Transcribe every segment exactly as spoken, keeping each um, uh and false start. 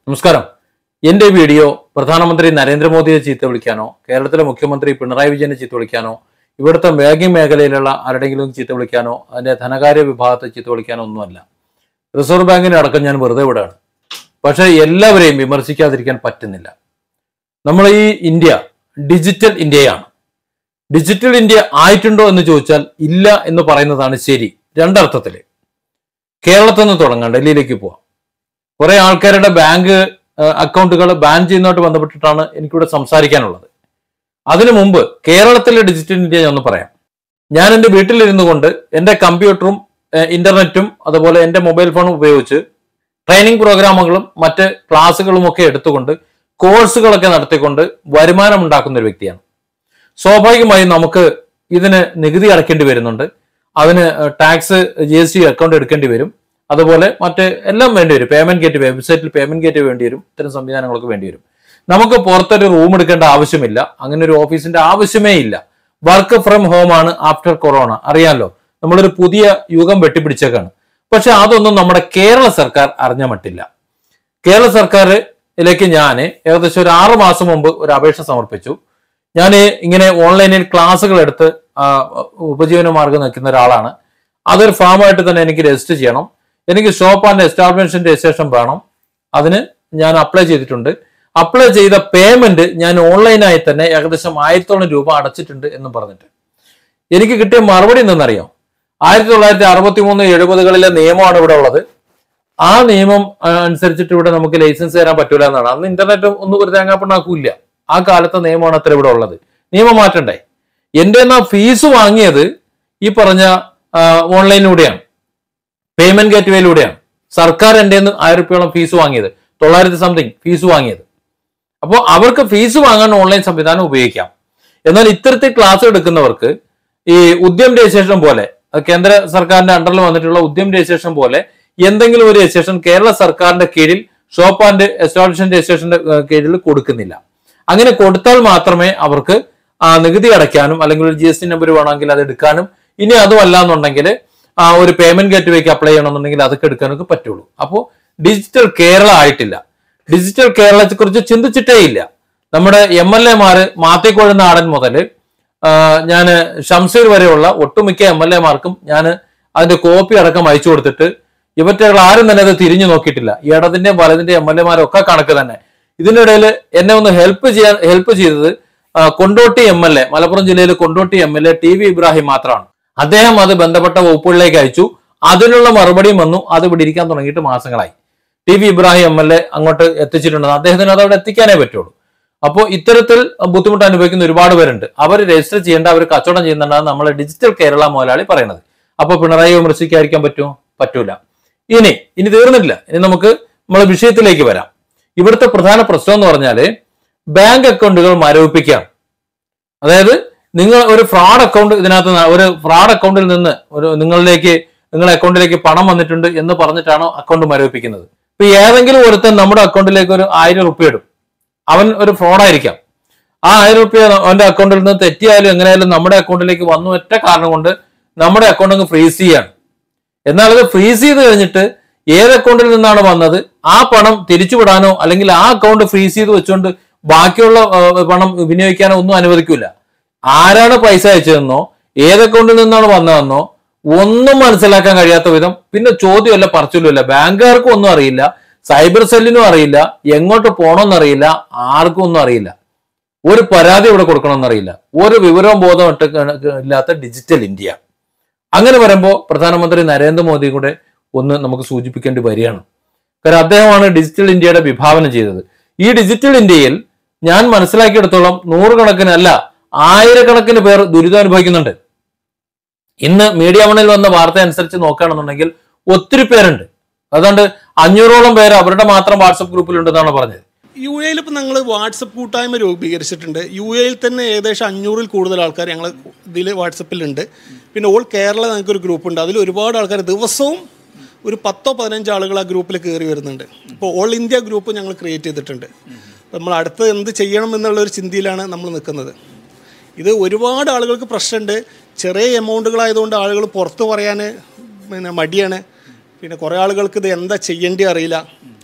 നമസ്കാരം. എൻ്റെ വീഡിയോ പ്രധാനമന്ത്രി നരേന്ദ്രമോദിയെ ചീത്ത വിളിക്കാനോ കേരളത്തിലെ മുഖ്യമന്ത്രി പിണറായി വിജയനെ ചീത്ത വിളിക്കാനോ ഇവിടുത്തെ ബാങ്കിങ് മേഖലയിലുള്ള ആരുടെങ്കിലും ചീത്ത വിളിക്കാനോ അതിൻ്റെ ധനകാര്യ വിഭാഗത്തെ ചീത്ത വിളിക്കാനോ ഒന്നുമല്ല. റിസർവ് ബാങ്കിനെ അടക്കം ഞാൻ വെറുതെ വിടാണ്. പക്ഷേ എല്ലാവരെയും വിമർശിക്കാതിരിക്കാൻ പറ്റുന്നില്ല. നമ്മൾ ഈ ഇന്ത്യ ഡിജിറ്റൽ ഇന്ത്യയാണ്. ഡിജിറ്റൽ ഇന്ത്യ ആയിട്ടുണ്ടോ എന്ന് ചോദിച്ചാൽ ഇല്ല എന്ന് പറയുന്നതാണ് ശരി. രണ്ടർത്ഥത്തിൽ കേരളത്തിൽ നിന്ന് തുടങ്ങാം, ഡൽഹിയിലേക്ക് പോവാം. കുറെ ആൾക്കാരുടെ ബാങ്ക് അക്കൗണ്ടുകൾ ബാൻ ചെയ്യുന്നതുമായിട്ട് ബന്ധപ്പെട്ടിട്ടാണ് എനിക്കിവിടെ സംസാരിക്കാനുള്ളത്. അതിനു മുമ്പ് കേരളത്തിലെ ഡിജിറ്റൽ ഇന്ത്യ ഞാൻ ഒന്ന് പറയാം. ഞാൻ എൻ്റെ വീട്ടിലിരുന്നു കൊണ്ട് എൻ്റെ കമ്പ്യൂട്ടറും ഇന്റർനെറ്റും അതുപോലെ എൻ്റെ മൊബൈൽ ഫോണും ഉപയോഗിച്ച് ട്രെയിനിങ് പ്രോഗ്രാമുകളും മറ്റ് ക്ലാസ്സുകളും ഒക്കെ എടുത്തുകൊണ്ട് കോഴ്സുകളൊക്കെ നടത്തിക്കൊണ്ട് വരുമാനം ഉണ്ടാക്കുന്ന ഒരു വ്യക്തിയാണ്. സ്വാഭാവികമായും നമുക്ക് ഇതിന് നികുതി അടയ്ക്കേണ്ടി വരുന്നുണ്ട്. അതിന് tax G S T account എടുക്കേണ്ടി വരും. അതുപോലെ മറ്റ് എല്ലാം വേണ്ടി വരും. പേയ്മെന്റ് ഗേറ്റ് വെബ്സൈറ്റിൽ പേയ്മെന്റ് ഗേറ്റ് വേണ്ടി വരും. ഇത്തരം സംവിധാനങ്ങളൊക്കെ വേണ്ടി വരും. നമുക്ക് പുറത്തൊരു റൂം എടുക്കേണ്ട ആവശ്യമില്ല. അങ്ങനെ ഒരു ഓഫീസിന്റെ ആവശ്യമേ ഇല്ല. വർക്ക് ഫ്രം ഹോം ആണ് ആഫ്റ്റർ കൊറോണ. അറിയാമല്ലോ, നമ്മളൊരു പുതിയ യുഗം വെട്ടിപ്പിടിച്ചേക്കാണ്. പക്ഷെ അതൊന്നും നമ്മുടെ കേരള സർക്കാർ അറിഞ്ഞ മട്ടില്ല. കേരള സർക്കാരിലേക്ക് ഞാൻ ഏകദേശം ഒരു ആറു മാസം മുമ്പ് ഒരു അപേക്ഷ സമർപ്പിച്ചു. ഞാൻ ഇങ്ങനെ ഓൺലൈനിൽ ക്ലാസ്സുകൾ എടുത്ത് ഉപജീവന മാർഗം നിൽക്കുന്ന ഒരാളാണ്. അതൊരു ഫാമായിട്ട് തന്നെ എനിക്ക് രജിസ്റ്റർ ചെയ്യണം. എനിക്ക് ഷോപ്പ് ആൻഡ് എസ്റ്റാബ്ലിഷ്മെന്റ് രജിസ്ട്രേഷൻ വേണം. അതിന് ഞാൻ അപ്ലൈ ചെയ്തിട്ടുണ്ട്. അപ്ലൈ ചെയ്ത പേയ്മെന്റ് ഞാൻ ഓൺലൈനായി തന്നെ ഏകദേശം ആയിരത്തോളം രൂപ അടച്ചിട്ടുണ്ട് എന്ന് പറഞ്ഞിട്ട് എനിക്ക് കിട്ടിയ മറുപടി എന്തെന്നറിയാം? ആയിരത്തി തൊള്ളായിരത്തി അറുപത്തി മൂന്ന് എഴുപതുകളിലെ നിയമമാണ് ഇവിടെ ഉള്ളത്. ആ നിയമം അനുസരിച്ചിട്ട് ഇവിടെ നമുക്ക് ലൈസൻസ് തരാൻ പറ്റൂല എന്നാണ്. അന്ന് ഇന്റർനെറ്റ് ഒന്നും ഒരു തേങ്ങാപ്പിണ്ണാക്കൂല്ല. ആ കാലത്തെ നിയമമാണ് അത്ര ഇവിടെ ഉള്ളത്. നിയമം മാറ്റണ്ടേ? എൻ്റെ എന്നാ ഫീസ് വാങ്ങിയത് ഈ പറഞ്ഞ ഓൺലൈനിലൂടെയാണ്, പേയ്മെന്റ് ഗേറ്റ്വേയിലൂടെയാണ്. സർക്കാർ എൻ്റെ നിന്ന് ആയിരം രൂപയോളം ഫീസ് വാങ്ങിയത്, തൊള്ളായിരത്തി സംതിങ് ഫീസ് വാങ്ങിയത്. അപ്പോൾ അവർക്ക് ഫീസ് വാങ്ങാൻ ഓൺലൈൻ സംവിധാനം ഉപയോഗിക്കാം. എന്നാൽ ഇത്തരത്തിൽ ക്ലാസ് എടുക്കുന്നവർക്ക് ഈ ഉദ്യം രജിസ്ട്രേഷൻ പോലെ, കേന്ദ്ര സർക്കാരിന്റെ അണ്ടറിൽ വന്നിട്ടുള്ള ഉദ്യം രജിസ്ട്രേഷൻ പോലെ എന്തെങ്കിലും ഒരു രജിസ്ട്രേഷൻ കേരള സർക്കാരിന്റെ കീഴിൽ ഷോപ്പ് ആൻഡ് എസ്റ്റാബ്ലിഷ്മെന്റ് രജിസ്ട്രേഷന്റെ കീഴിൽ കൊടുക്കുന്നില്ല. അങ്ങനെ കൊടുത്താൽ മാത്രമേ അവർക്ക് നികുതി അടയ്ക്കാനും അല്ലെങ്കിൽ ഒരു ജി എസ് ടി നമ്പർ വേണമെങ്കിൽ അത് എടുക്കാനും, ഇനി അതുമല്ല എന്നുണ്ടെങ്കിൽ ഒരു പേയ്മെന്റ് ഗേറ്റ്വേക്ക് അപ്ലൈ ചെയ്യണമെന്നുണ്ടെങ്കിൽ അതൊക്കെ എടുക്കാനൊക്കെ പറ്റുള്ളൂ. അപ്പോൾ ഡിജിറ്റൽ കേരള ആയിട്ടില്ല. ഡിജിറ്റൽ കേരളത്തെ കുറിച്ച് ചിന്തിച്ചിട്ടേ ഇല്ല. നമ്മുടെ എം എൽ എമാര് മാത്തിക്കോഴുനാടൻ മുതൽ ഞാൻ ഷംസീർ വരെയുള്ള ഒട്ടുമിക്ക എം എൽ എമാർക്കും ഞാൻ അതിന്റെ കോപ്പി അടക്കം അയച്ചു കൊടുത്തിട്ട് ഇവറ്റകൾ ആരും തന്നെ അത് തിരിഞ്ഞു നോക്കിയിട്ടില്ല. ഇടതിന്റെ വലതിന്റെ എം എൽ എമാരൊക്കെ കണക്ക് തന്നെ. ഇതിനിടയിൽ എന്നെ ഒന്ന് ഹെൽപ്പ് ചെയ്യാൻ ഹെൽപ്പ് ചെയ്തത് Kondotty M L A, Malappuram ജില്ലയിലെ Kondotty M L A T V Ibrahim മാത്രമാണ്. അദ്ദേഹം അത് ബന്ധപ്പെട്ട വകുപ്പുകളിലേക്ക് അയച്ചു. അതിനുള്ള മറുപടിയും വന്നു. അത് ഇവിടെ ഇരിക്കാൻ തുടങ്ങിയിട്ട് മാസങ്ങളായി. T V Ibrahim M L A അങ്ങോട്ട് എത്തിച്ചിട്ടുണ്ട്. അദ്ദേഹത്തിന് അത് അവിടെ എത്തിക്കാനേ പറ്റുള്ളൂ. അപ്പോൾ ഇത്തരത്തിൽ ബുദ്ധിമുട്ട് അനുഭവിക്കുന്ന ഒരുപാട് പേരുണ്ട്. അവർ രജിസ്റ്റർ ചെയ്യേണ്ട, അവർ കച്ചവടം ചെയ്യുന്നുണ്ടാണ് നമ്മളെ ഡിജിറ്റൽ കേരള മുതലാളി പറയുന്നത്. അപ്പൊ പിണറായി വിമർശിക്കാതിരിക്കാൻ പറ്റുമോ? പറ്റൂല. ഇനി ഇനി തീർന്നിട്ടില്ല. ഇനി നമുക്ക് നമ്മളെ വിഷയത്തിലേക്ക് വരാം. ഇവിടുത്തെ പ്രധാന പ്രശ്നം എന്ന് പറഞ്ഞാല് ബാങ്ക് അക്കൗണ്ടുകൾ മരവിപ്പിക്കുകയാണ്. അതായത് നിങ്ങൾ ഒരു ഫ്രോഡ് അക്കൗണ്ട് ഇതിനകത്ത് ഒരു ഫ്രോഡ് അക്കൗണ്ടിൽ നിന്ന് ഒരു നിങ്ങളിലേക്ക് നിങ്ങളുടെ അക്കൗണ്ടിലേക്ക് പണം വന്നിട്ടുണ്ട് എന്ന് പറഞ്ഞിട്ടാണ് അക്കൗണ്ട് മരവിപ്പിക്കുന്നത്. ഇപ്പൊ ഏതെങ്കിലും ഒരുത്തൻ നമ്മുടെ അക്കൗണ്ടിലേക്ക് ഒരു ആയിരം റുപ്യ ഇടും. അവൻ ഒരു ഫ്രോഡായിരിക്കാം. ആ ആയിരം റുപ്യ അവന്റെ അക്കൗണ്ടിൽ നിന്ന് തെറ്റിയാലും എങ്ങനെയായാലും നമ്മുടെ അക്കൗണ്ടിലേക്ക് വന്നു ഒറ്റ കാരണം കൊണ്ട് നമ്മുടെ അക്കൗണ്ട് അങ്ങ് ഫ്രീസ് ചെയ്യാണ്. എന്നാൽ അത് ഫ്രീസ് ചെയ്ത് കഴിഞ്ഞിട്ട് ഏത് അക്കൗണ്ടിൽ നിന്നാണ് വന്നത് ആ പണം തിരിച്ചുവിടാനോ അല്ലെങ്കിൽ ആ അക്കൗണ്ട് ഫ്രീസ് ചെയ്ത് വെച്ചുകൊണ്ട് ബാക്കിയുള്ള പണം വിനിയോഗിക്കാനോ ഒന്നും അനുവദിക്കില്ല. ആരാണ് പൈസ അയച്ചതെന്നോ ഏത് അക്കൗണ്ടിൽ നിന്നാണ് വന്നതെന്നോ ഒന്നും മനസ്സിലാക്കാൻ കഴിയാത്ത വിധം, പിന്നെ ചോദ്യമല്ല പറച്ചിലുമില്ല. ബാങ്കുകാർക്കും ഒന്നും അറിയില്ല, സൈബർ സെല്ലിനും അറിയില്ല, എങ്ങോട്ട് പോകണമെന്നറിയില്ല, ആർക്കും ഒന്നും അറിയില്ല, ഒരു പരാതി ഇവിടെ കൊടുക്കണമെന്നറിയില്ല, ഒരു വിവരവും ബോധവും ഇല്ലാത്ത ഡിജിറ്റൽ ഇന്ത്യ. അങ്ങനെ വരുമ്പോൾ പ്രധാനമന്ത്രി നരേന്ദ്രമോദി കൂടെ ഒന്ന് നമുക്ക് സൂചിപ്പിക്കേണ്ടി വരികയാണ്. കാരണം അദ്ദേഹമാണ് ഡിജിറ്റൽ ഇന്ത്യയുടെ വിഭാവനം ചെയ്തത്. ഈ ഡിജിറ്റൽ ഇന്ത്യയിൽ ഞാൻ മനസ്സിലാക്കിയെടുത്തോളം നൂറുകണക്കിന് അല്ല ആയിരക്കണക്കിന് പേർ ദുരിതം അനുഭവിക്കുന്നുണ്ട്. ഇന്ന് മീഡിയ വണിൽ വന്ന വാർത്ത അനുസരിച്ച് നോക്കുകയാണെന്നുണ്ടെങ്കിൽ ഒത്തിരി പേരുണ്ട്. അതുകൊണ്ട് അഞ്ഞൂറോളം പേര് അവരുടെ മാത്രം വാട്സപ്പ് ഗ്രൂപ്പിലുണ്ടെന്നാണ് പറഞ്ഞത്. യു എയിൽ ഇപ്പം ഞങ്ങൾ വാട്സപ്പ് കൂട്ടായ്മ രൂപീകരിച്ചിട്ടുണ്ട്. യു എയിൽ തന്നെ ഏകദേശം അഞ്ഞൂറിൽ കൂടുതൽ ആൾക്കാർ ഞങ്ങൾ ഇതിൽ വാട്സപ്പിലുണ്ട്. പിന്നെ ഓൾ കേരള ഞങ്ങൾക്കൊരു ഗ്രൂപ്പുണ്ട്. അതിൽ ഒരുപാട് ആൾക്കാർ ദിവസവും ഒരു പത്തോ പതിനഞ്ചോ ആളുകൾ ആ ഗ്രൂപ്പിൽ കയറി വരുന്നുണ്ട്. ഇപ്പോൾ ഓൾ ഇന്ത്യ ഗ്രൂപ്പ് ഞങ്ങൾ ക്രിയേറ്റ് ചെയ്തിട്ടുണ്ട്. നമ്മൾ അടുത്ത് എന്ത് ചെയ്യണം എന്നുള്ളൊരു ചിന്തയിലാണ് നമ്മൾ നിൽക്കുന്നത്. ഇത് ഒരുപാട് ആളുകൾക്ക് പ്രശ്നമുണ്ട്. ചെറിയ എമൗണ്ടുകളായതുകൊണ്ട് ആളുകൾ പുറത്ത് പറയാൻ പിന്നെ മടിയാണ്. പിന്നെ കുറേ ആളുകൾക്ക് ഇത് എന്താ ചെയ്യേണ്ടി അറിയില്ല.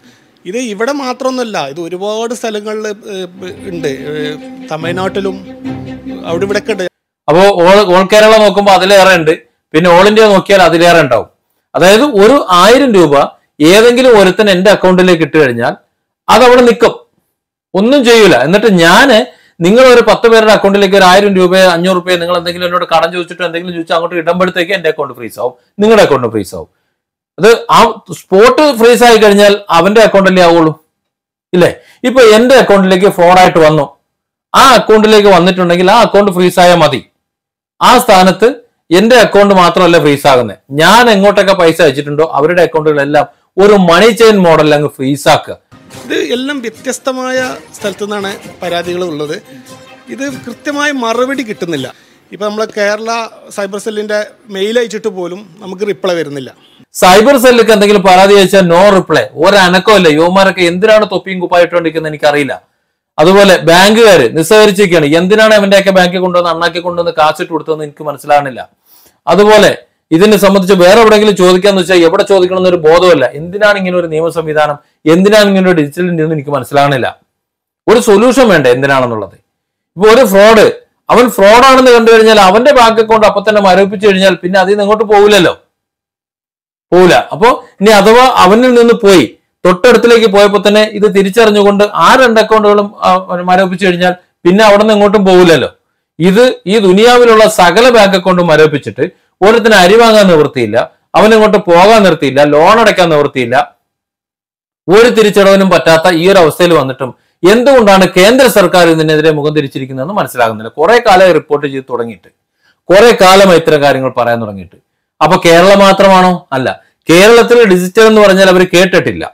ഇത് ഇവിടെ മാത്രമൊന്നുമല്ല, ഇത് ഒരുപാട് സ്ഥലങ്ങളിൽ ഉണ്ട്, തമിഴ്നാട്ടിലും അവിടെ ഇവിടെ ഒക്കെ ഉണ്ട്. അപ്പോൾ ഓൾ ഓൾ കേരള നോക്കുമ്പോൾ അതിലേറെ ഉണ്ട്, പിന്നെ ഓൾ ഇന്ത്യ നോക്കിയാൽ അതിലേറെ ഉണ്ടാവും. അതായത് ഒരു ആയിരം രൂപ ഏതെങ്കിലും ഒരുത്തൻ എന്റെ അക്കൗണ്ടിലേക്ക് ഇട്ട് കഴിഞ്ഞാൽ അത് അവിടെ നിൽക്കും, ഒന്നും ചെയ്യൂല. എന്നിട്ട് ഞാന് നിങ്ങൾ ഒരു പത്ത് പേരുടെ അക്കൗണ്ടിലേക്ക് ഒരു ആയിരം രൂപയോ അഞ്ഞൂറ് രൂപയോ നിങ്ങൾ എന്തെങ്കിലും എന്നോട് കടം ചോദിച്ചിട്ടോ എന്തെങ്കിലും ചോദിച്ചാൽ അങ്ങോട്ട് ഇടുമ്പോഴത്തേക്ക് എന്റെ അക്കൗണ്ട് ഫ്രീസ് ആവും, നിങ്ങളുടെ അക്കൗണ്ട് ഫ്രീസ് ആവും. അത് ആ സ്പോട്ട് ഫ്രീസ് ആയി കഴിഞ്ഞാൽ അവന്റെ അക്കൗണ്ടല്ലേ ആവുള്ളൂ, ഇല്ലേ? ഇപ്പൊ എന്റെ അക്കൗണ്ടിലേക്ക് ഫ്രോഡായിട്ട് വന്നു, ആ അക്കൗണ്ടിലേക്ക് വന്നിട്ടുണ്ടെങ്കിൽ ആ അക്കൗണ്ട് ഫ്രീസ് ആയാൽ മതി. ആ സ്ഥാനത്ത് എന്റെ അക്കൗണ്ട് മാത്രമല്ല ഫ്രീസ് ആകുന്നത്, ഞാൻ എങ്ങോട്ടൊക്കെ പൈസ അയച്ചിട്ടുണ്ടോ അവരുടെ അക്കൗണ്ടുകളെല്ലാം ഒരു മണി ചെയിൻ മോഡലിൽ അങ്ങ് ഫ്രീസ് ആക്കുക. ഇത് എല്ലാം വ്യത്യസ്തമായ സ്ഥലത്തു നിന്നാണ് പരാതികൾ ഉള്ളത്. ഇത് കൃത്യമായ മറുപടി കിട്ടുന്നില്ല. ഇപ്പം നമ്മൾ കേരള സൈബർ സെല്ലിൻ്റെ മെയിൽ അയച്ചിട്ട് പോലും നമുക്ക് റിപ്ലൈ വരുന്നില്ല. സൈബർ സെല്ലിലേക്ക് എന്തെങ്കിലും പരാതി അയച്ചാൽ നോ റിപ്ലൈ, ഒരനക്കമില്ല. യുവമാരൊക്കെ എന്തിനാണ് തൊപ്പിയും കുപ്പായിട്ടോണ്ടിരിക്കുന്നത് എനിക്കറിയില്ല. അതുപോലെ ബാങ്കുകാർ നിസ്സഹരിച്ചിരിക്കുകയാണ്, എന്തിനാണ് അവൻ്റെയൊക്കെ ബാങ്കിൽ കൊണ്ടുവന്ന് അണ്ണാക്കി കൊണ്ടുവന്ന് കാശിട്ട് കൊടുത്തതെന്ന് എനിക്ക് മനസ്സിലാകുന്നില്ല. അതുപോലെ ഇതിനെ സംബന്ധിച്ച് വേറെ എവിടെയെങ്കിലും ചോദിക്കാന്ന് വെച്ചാൽ എവിടെ ചോദിക്കണമെന്ന് ഒരു ബോധമല്ല. എന്തിനാണ് ഇങ്ങനെ ഒരു നിയമ സംവിധാനം, എന്തിനാണ് ഇങ്ങനെ ഒരു ഡിജിറ്റൽ ഇന്ത്യ എന്ന് എനിക്ക് മനസ്സിലാകുന്നില്ല. ഒരു സൊല്യൂഷൻ വേണ്ടേ എന്തിനാണെന്നുള്ളത്. ഇപ്പൊ ഒരു ഫ്രോഡ്, അവൻ ഫ്രോഡാണെന്ന് കണ്ടു കഴിഞ്ഞാൽ അവന്റെ ബാങ്ക് അക്കൗണ്ട് അപ്പൊ തന്നെ മരവിപ്പിച്ചു കഴിഞ്ഞാൽ പിന്നെ അതിൽ നിന്ന് ഇങ്ങോട്ട് പോകില്ലല്ലോ, പോകില്ല. അപ്പോ ഇനി അഥവാ അവനിൽ നിന്ന് പോയി തൊട്ടടുത്തിലേക്ക് പോയപ്പോ തന്നെ ഇത് തിരിച്ചറിഞ്ഞുകൊണ്ട് ആ രണ്ട് അക്കൗണ്ടുകളും മരവിപ്പിച്ചു കഴിഞ്ഞാൽ പിന്നെ അവിടെ നിന്ന് ഇങ്ങോട്ടും പോകില്ലല്ലോ. ഇത് ഈ ദുനിയാവിലുള്ള സകല ബാങ്ക് അക്കൗണ്ടും മരവിപ്പിച്ചിട്ട് ഓരോരുത്തരും അരി വാങ്ങാൻ നിവൃത്തിയില്ല, അവനിങ്ങോട്ട് പോകാൻ നിർത്തിയില്ല, ലോൺ അടയ്ക്കാൻ നിവൃത്തിയില്ല, ഒരു തിരിച്ചടവിനും പറ്റാത്ത ഈ ഒരു അവസ്ഥയിൽ വന്നിട്ടും എന്തുകൊണ്ടാണ് കേന്ദ്ര സർക്കാർ ഇതിനെതിരെ മുഖം തിരിച്ചിരിക്കുന്നതെന്ന് മനസ്സിലാകുന്നില്ല. കുറെ കാലമായി റിപ്പോർട്ട് ചെയ്ത് തുടങ്ങിയിട്ട്, കുറെ കാലമായി ഇത്തരം കാര്യങ്ങൾ പറയാൻ തുടങ്ങിയിട്ട്. അപ്പൊ കേരളം മാത്രമാണോ? അല്ല, കേരളത്തിൽ ഡിജിറ്റൽ എന്ന് പറഞ്ഞാൽ അവർ കേട്ടിട്ടില്ല,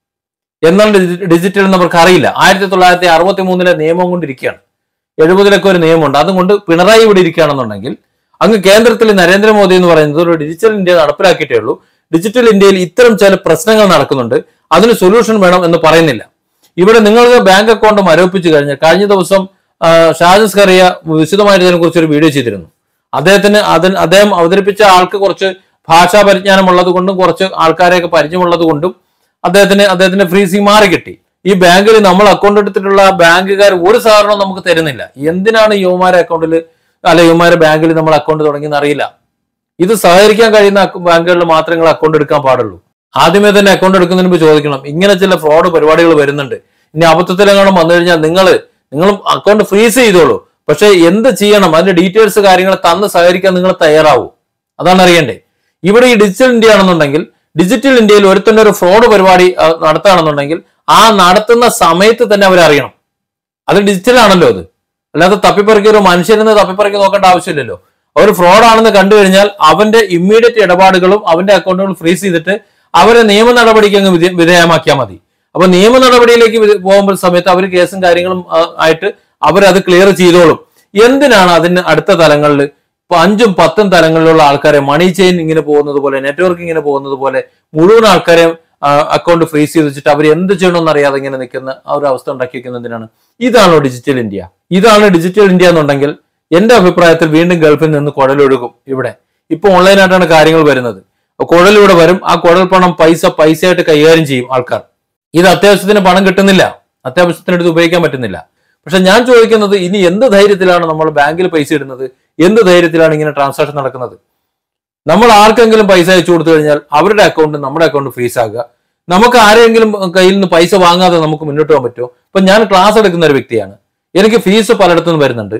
എന്നാൽ ഡിജിറ്റൽ എന്ന് അവർക്ക് അറിയില്ല. ആയിരത്തി തൊള്ളായിരത്തി അറുപത്തി മൂന്നിലെ നിയമം കൊണ്ടിരിക്കുകയാണ്, എഴുപതിലൊക്കെ ഒരു നിയമമുണ്ട്, അതുകൊണ്ട് പിണറായി ഇവിടെ ഇരിക്കുകയാണെന്നുണ്ടെങ്കിൽ അങ്ങ് കേന്ദ്രത്തിൽ നരേന്ദ്രമോദി എന്ന് പറയുന്നത് ഒരു ഡിജിറ്റൽ ഇന്ത്യ നടപ്പിലാക്കിയിട്ടേ ഉള്ളൂ. ഡിജിറ്റൽ ഇന്ത്യയിൽ ഇത്തരം ചില പ്രശ്നങ്ങൾ നടക്കുന്നുണ്ട്, അതിന് സൊല്യൂഷൻ വേണം എന്ന് പറയുന്നില്ല. ഇവിടെ നിങ്ങൾക്ക് ബാങ്ക് അക്കൗണ്ട് മരവിപ്പിച്ചു കഴിഞ്ഞാൽ, കഴിഞ്ഞ ദിവസം ഷാജൻ സ്കറിയ വിശദമായിട്ട് ഇതിനെ കുറിച്ച് ഒരു വീഡിയോ ചെയ്തിരുന്നു. അദ്ദേഹത്തിന് അതിന് അദ്ദേഹം അവതരിപ്പിച്ച ആൾക്ക് കുറച്ച് ഭാഷാ പരിജ്ഞാനം ഉള്ളത് കൊണ്ടും കുറച്ച് ആൾക്കാരെയൊക്കെ പരിചയമുള്ളത് കൊണ്ടും അദ്ദേഹത്തിന് അദ്ദേഹത്തിന്റെ ഫ്രീസിങ് മാറി കിട്ടി. ഈ ബാങ്കിൽ നമ്മൾ അക്കൗണ്ട് എടുത്തിട്ടുള്ള ബാങ്കുകാർ ഒരു സഹകരണവും നമുക്ക് തരുന്നില്ല. എന്തിനാണ് യുവമാരെ അക്കൗണ്ടിൽ അല്ല യുവമാരെ ബാങ്കിൽ നമ്മൾ അക്കൗണ്ട് തുടങ്ങിയെന്ന് അറിയില്ല. ഇത് സഹകരിക്കാൻ കഴിയുന്ന ബാങ്കുകളിൽ മാത്രമേ നിങ്ങൾ അക്കൗണ്ട് എടുക്കാൻ പാടുള്ളൂ. ആദ്യമേ തന്നെ അക്കൗണ്ട് എടുക്കുന്നതിന് മുമ്പ് ചോദിക്കണം, ഇങ്ങനെ ചില ഫ്രോഡ് പരിപാടികൾ വരുന്നുണ്ട്, ഇനി അബദ്ധത്തിലെങ്ങാനും വന്നു കഴിഞ്ഞാൽ നിങ്ങൾ നിങ്ങൾ അക്കൗണ്ട് ഫ്രീസ് ചെയ്തോളൂ, പക്ഷെ എന്ത് ചെയ്യണം അതിന്റെ ഡീറ്റെയിൽസ് കാര്യങ്ങൾ തന്ന് സഹകരിക്കാൻ നിങ്ങൾ തയ്യാറാവൂ. അതാണ് അറിയണ്ടേ. ഇവിടെ ഈ ഡിജിറ്റൽ ഇന്ത്യ ആണെന്നുണ്ടെങ്കിൽ, ഡിജിറ്റൽ ഇന്ത്യയിൽ ഒരുത്തന്നെ ഒരു ഫ്രോഡ് പരിപാടി നടത്തുകയാണെന്നുണ്ടെങ്കിൽ ആ നടത്തുന്ന സമയത്ത് തന്നെ അവരറിയണം. അത് ഡിജിറ്റൽ ആണല്ലോ അത്, അല്ലാതെ തപ്പിപ്പറക്കി ഒരു മനുഷ്യരെന്ന് തപ്പിപ്പറക്കി നോക്കേണ്ട ആവശ്യമില്ലല്ലോ. അവർ ഫ്രോഡ് ആണെന്ന് കണ്ടു കഴിഞ്ഞാൽ അവന്റെ ഇമ്മീഡിയറ്റ് ഇടപാടുകളും അവന്റെ അക്കൗണ്ടുകൾ ഫ്രീസ് ചെയ്തിട്ട് അവരെ നിയമ നടപടിക്ക് അങ്ങ് വിധേ വിധേയമാക്കിയാൽ മതി. അപ്പൊ നിയമ നടപടിയിലേക്ക് പോകുമ്പോൾ സമയത്ത് അവർ കേസും കാര്യങ്ങളും ആയിട്ട് അവരത് ക്ലിയർ ചെയ്തോളും. എന്തിനാണ് അതിന് അടുത്ത തലങ്ങളിൽ ഇപ്പൊ അഞ്ചും പത്തും തലങ്ങളിലുള്ള ആൾക്കാരെ മണി ചെയിൻ ഇങ്ങനെ പോകുന്നത് പോലെ, നെറ്റ്വർക്ക് ഇങ്ങനെ പോകുന്നത് പോലെ മുഴുവൻ ആൾക്കാരെ അക്കൗണ്ട് ഫ്രീസ് ചെയ്ത് വെച്ചിട്ട് അവർ എന്ത് ചെയ്യണമെന്ന് അറിയാതെ ഇങ്ങനെ നിൽക്കുന്ന ആ ഒരു അവസ്ഥ ഉണ്ടാക്കി വെക്കുന്നതിനാണ്. ഇതാണോ ഡിജിറ്റൽ ഇന്ത്യ? ഇതാണ് ഡിജിറ്റൽ ഇന്ത്യ എന്നുണ്ടെങ്കിൽ എന്റെ അഭിപ്രായത്തിൽ വീണ്ടും ഗൾഫിൽ നിന്ന് കുഴലൊഴുകും. ഇവിടെ ഇപ്പൊ ഓൺലൈനായിട്ടാണ് കാര്യങ്ങൾ വരുന്നത്. കുഴലിവിടെ വരും, ആ കുഴൽ പണം പൈസ പൈസയായിട്ട് കൈകാര്യം ചെയ്യും ആൾക്കാർ. ഇത് അത്യാവശ്യത്തിന് പണം കിട്ടുന്നില്ല, അത്യാവശ്യത്തിന് എടുത്ത് ഉപയോഗിക്കാൻ പറ്റുന്നില്ല. പക്ഷെ ഞാൻ ചോദിക്കുന്നത്, ഇനി എന്ത് ധൈര്യത്തിലാണ് നമ്മൾ ബാങ്കിൽ പൈസ ഇടുന്നത്? എന്ത് ധൈര്യത്തിലാണ് ഇങ്ങനെ ട്രാൻസാക്ഷൻ നടക്കുന്നത്? നമ്മൾ ആർക്കെങ്കിലും പൈസ അയച്ചു കൊടുത്തു കഴിഞ്ഞാൽ അവരുടെ അക്കൗണ്ട് നമ്മുടെ അക്കൗണ്ട് ഫ്രീസ് ആകുക. നമുക്ക് ആരെങ്കിലും കയ്യിൽ നിന്ന് പൈസ വാങ്ങാതെ നമുക്ക് മുന്നോട്ട് പോകാൻ പറ്റുമോ? ഇപ്പൊ ഞാൻ ക്ലാസ് എടുക്കുന്ന ഒരു വ്യക്തിയാണ്, എനിക്ക് ഫീസ് പലയിടത്തുനിന്ന് വരുന്നുണ്ട്.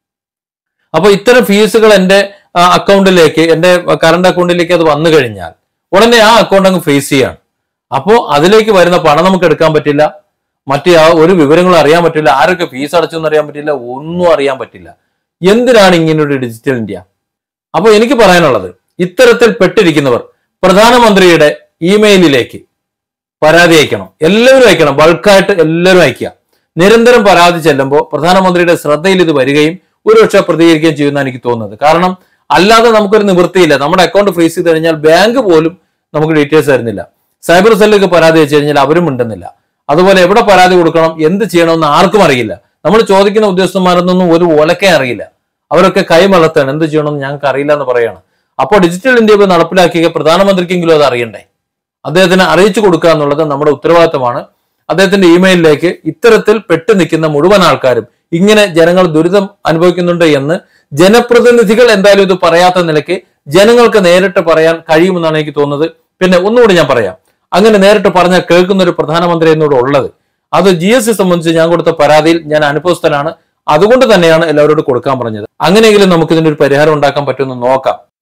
അപ്പൊ ഇത്തരം ഫീസുകൾ എൻ്റെ അക്കൗണ്ടിലേക്ക്, എൻ്റെ കറണ്ട് അക്കൗണ്ടിലേക്ക് അത് വന്നു കഴിഞ്ഞാൽ ഉടനെ ആ അക്കൗണ്ട് അങ്ങ് ഫ്രീസ് ചെയ്യാണ്. അപ്പോൾ അതിലേക്ക് വരുന്ന പണം നമുക്ക് എടുക്കാൻ പറ്റില്ല, മറ്റേ ആ ഒരു വിവരങ്ങളും അറിയാൻ പറ്റില്ല, ആരൊക്കെ ഫീസ് അടച്ചെന്ന് അറിയാൻ പറ്റില്ല, ഒന്നും അറിയാൻ പറ്റില്ല. എന്തിനാണ് ഇങ്ങനൊരു ഡിജിറ്റൽ ഇന്ത്യ? അപ്പൊ എനിക്ക് പറയാനുള്ളത്, ഇത്തരത്തിൽ പെട്ടിരിക്കുന്നവർ പ്രധാനമന്ത്രിയുടെ ഇമെയിലിലേക്ക് പരാതി അയക്കണം. എല്ലാവരും അയക്കണം, ബൾക്കായിട്ട് എല്ലാവരും അയക്കുക. നിരന്തരം പരാതി ചെല്ലുമ്പോൾ പ്രധാനമന്ത്രിയുടെ ശ്രദ്ധയിൽ ഇത് വരികയും ഒരുപക്ഷെ പ്രതികരിക്കുകയും ചെയ്യുമെന്നാണ് എനിക്ക് തോന്നുന്നത്. കാരണം അല്ലാതെ നമുക്കൊരു നിവൃത്തിയില്ല. നമ്മുടെ അക്കൗണ്ട് ഫ്രീസ് ചെയ്ത് കഴിഞ്ഞാൽ ബാങ്ക് പോലും നമുക്ക് ഡീറ്റെയിൽസ് തരുന്നില്ല. സൈബർ സെല്ലിലേക്ക് പരാതി അയച്ചു കഴിഞ്ഞാൽ അവരും മിണ്ടുന്നില്ല. അതുപോലെ എവിടെ പരാതി കൊടുക്കണം, എന്ത് ചെയ്യണമെന്ന് ആർക്കും അറിയില്ല. നമ്മൾ ചോദിക്കുന്ന ഉദ്യോഗസ്ഥന്മാരൊന്നും ഒരു ഒലക്കേ അറിയില്ല. അവരൊക്കെ കൈമലത്താണ്, എന്ത് ചെയ്യണമെന്ന് ഞങ്ങൾക്ക് അറിയില്ല എന്ന് പറയാണ്. അപ്പോൾ ഡിജിറ്റൽ ഇന്ത്യ നടപ്പിലാക്കിയ പ്രധാനമന്ത്രിക്കെങ്കിലും അത് അറിയണ്ടേ? അദ്ദേഹത്തിന് അറിയിച്ചു കൊടുക്കുക എന്നുള്ളത് നമ്മുടെ ഉത്തരവാദിത്തമാണ്. അദ്ദേഹത്തിന്റെ ഇമെയിലിലേക്ക് ഇത്തരത്തിൽ പെട്ടു നിൽക്കുന്ന മുഴുവൻ ആൾക്കാരും ഇങ്ങനെ ജനങ്ങൾ ദുരിതം അനുഭവിക്കുന്നുണ്ട് എന്ന് ജനപ്രതിനിധികൾ എന്തായാലും ഇത് പറയാത്ത നിലയ്ക്ക് ജനങ്ങൾക്ക് നേരിട്ട് പറയാൻ കഴിയുമെന്നാണ് എനിക്ക് തോന്നുന്നത്. പിന്നെ ഒന്നുകൂടി ഞാൻ പറയാം, അങ്ങനെ നേരിട്ട് പറഞ്ഞാൽ കേൾക്കുന്ന ഒരു പ്രധാനമന്ത്രി എന്നോട് ഉള്ളത്, അത് ജി എസ് ടി സംബന്ധിച്ച് ഞാൻ കൊടുത്ത പരാതിയിൽ ഞാൻ അനുഭവസ്ഥനാണ്. അതുകൊണ്ട് തന്നെയാണ് എല്ലാവരോടും കൊടുക്കാൻ പറഞ്ഞത്. അങ്ങനെയെങ്കിലും നമുക്ക് ഇതിന്റെ ഒരു പരിഹാരം ഉണ്ടാക്കാൻ പറ്റുമെന്ന് നോക്കാം.